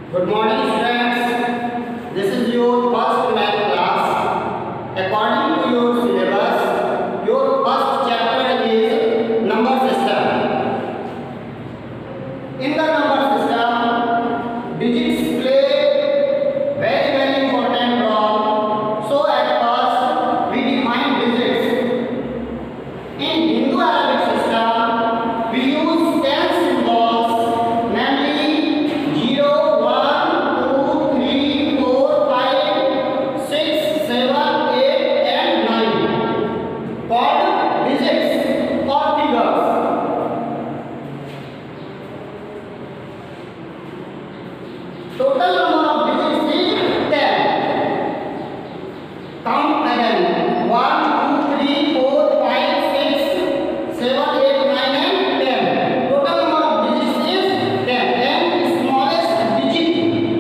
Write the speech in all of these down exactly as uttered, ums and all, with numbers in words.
Good morning students. This is your first math class. According to your syllabus, your first chapter is number system. In the number system, digits play very very important role. So at first we define digits. In Hindu Arabic system, we use ten symbols, namely zero, one, two, three, four, five, six, seven, eight, and nine, called digits or figures. Total number of digits is ten. Count again. one, two, three, four, five, six, seven, eight, nine, and ten. Total number of digits is ten. And smallest digit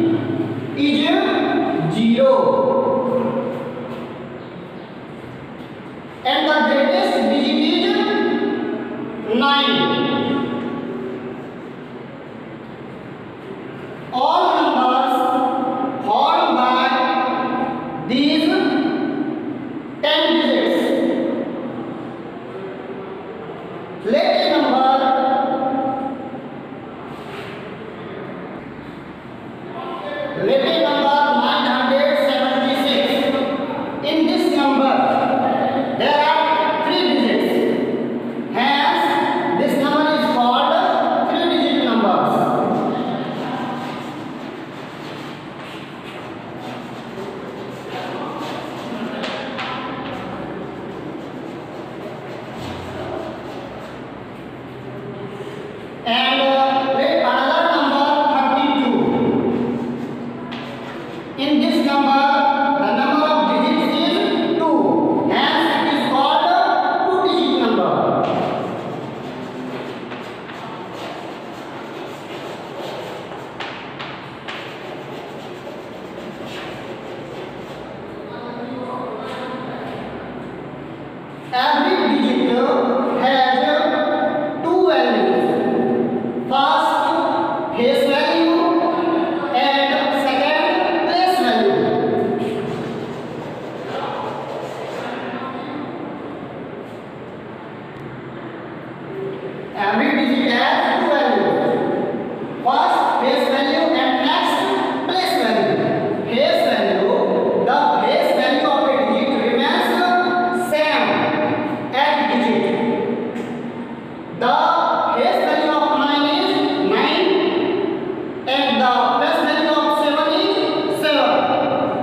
is zero. And the greatest digit is nine. All numbers formed by these ten digits. Let a number let a number nine hundred seventy-six. In this number there are three digits. Hence this number is called three digit numbers. And uh, let another number thirty-two. In this number, the number of digits is two. Hence, it is called a two-digit number. Every digit has two values. First, face value, and second, place value. Every digit has two values. First, face value, and next, place value. Face value, the face value of a digit remains same as digit. The face value of nine is nine, and the place value of seven is seven.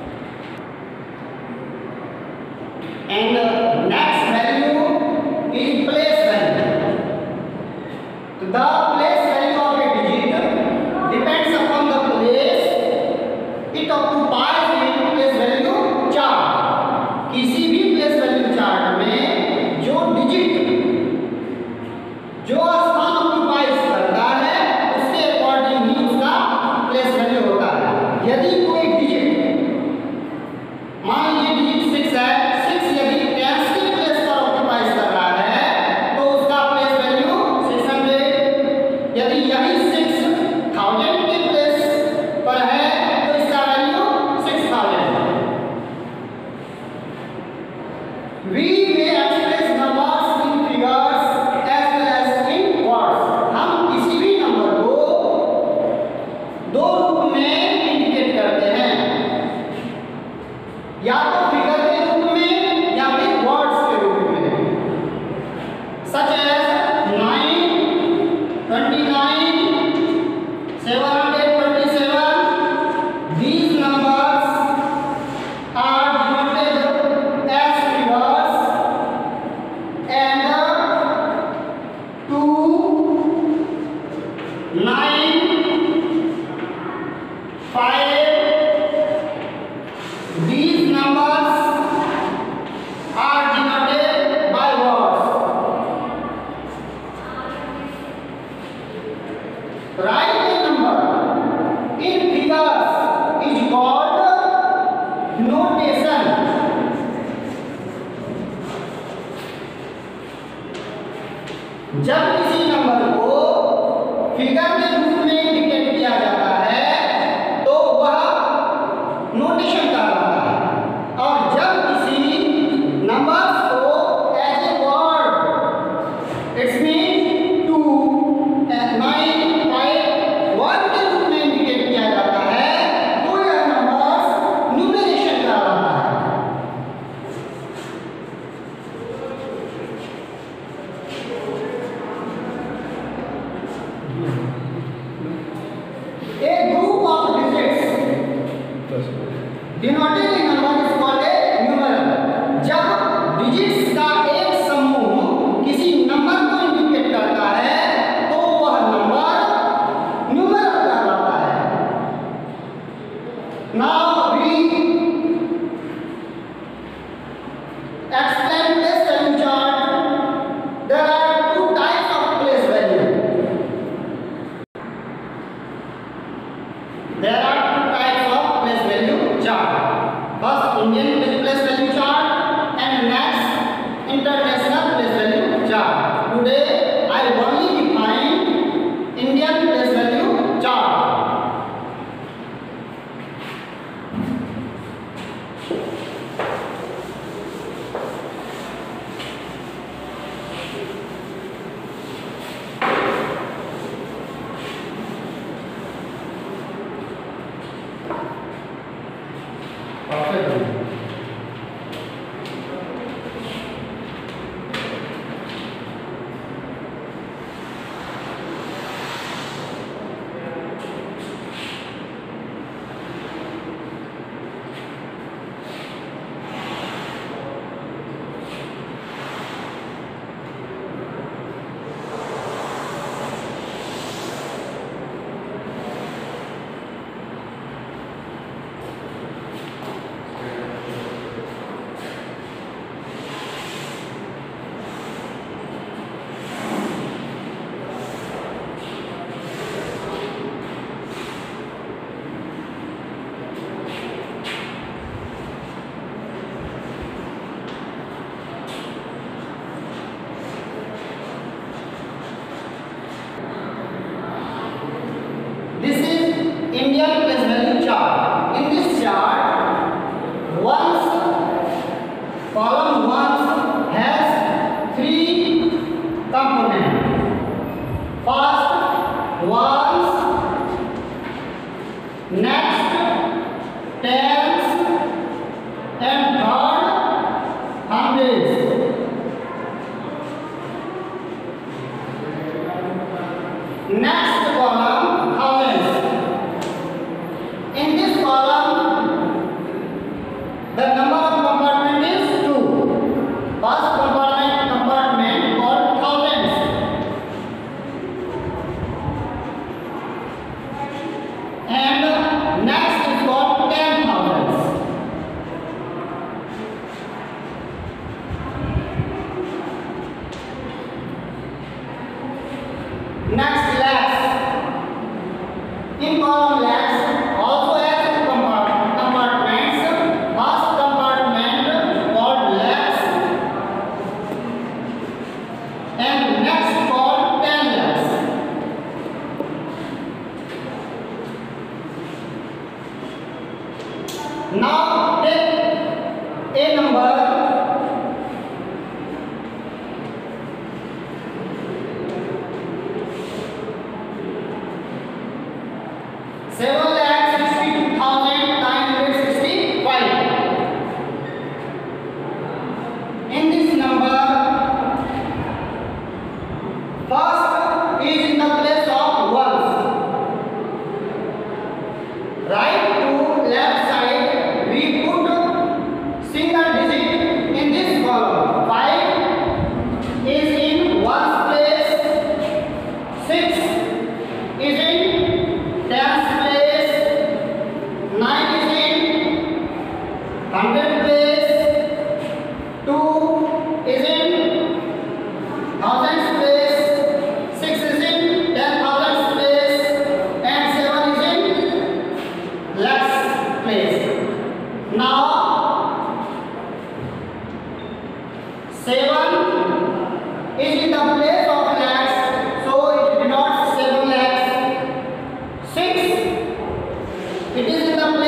And the next value is place value. The place value of a digit depends upon the place it occupies in place value chart. किसी भी place value chart में जो digit जो स्थान occupies करता है उसके according ही उसका प्लेस वैल्यू होता है. यदि कोई डिजिट, मान लीजिए डिजिट सिक्स है, सिक्स यदि टेंस की प्लेस पर ऑक्युपाइज कर रहा है तो उसका प्लेस वैल्यू सिक्स हंड्रेड. यदि यही सिक्स थाउजेंड की प्लेस पर है तो इसका value six thousand. We may express numbers in figures as well as in words. हम किसी भी नंबर को दो रूप में इंडिकेट करते हैं, या तो फिगर के रूप में या फिर वर्ड्स के रूप में. Such as nine, twenty-nine, seven hundred twenty-seven. These numbers are denoted as figures, and two, nine, five. These numbers are denoted by words. Write a number in figures is called notation. जब किसी number को figure के रूप में denoted number is called a numeral. जब digits का एक समूह किसी नंबर को इंडिकेट करता है तो वह नंबर न्यूमेरल कहलाता है। Now we explain place value chart. There are two types of place value. There are two types of place value chart. First Indian place value chart and next international place value chart. Today I only define Indian place value chart. This is Indian place value chart. In this chart, ones column ones has three components. First ones, next tens, and third hundreds. Next column thousands. In this column, the number of compartment is two. First compartment compartment called thousands. And next is called ten thousands. Next lakhs. In column lakhs also has two compart compartments. First compartment called lakhs and next called ten lakhs. Now take a number seven lakh sixty-two thousand nine hundred sixty-five. In this number, first is in the place of ones. Right to left side, we put single digit in this column. Five is in ones place, six is in tens place, nine is in hundred place, two is in thousands place, six is in ten thousands place, and seven is in lakhs place. Now seven is in the place of lakhs, so it denotes seven lakhs. Six, it is in the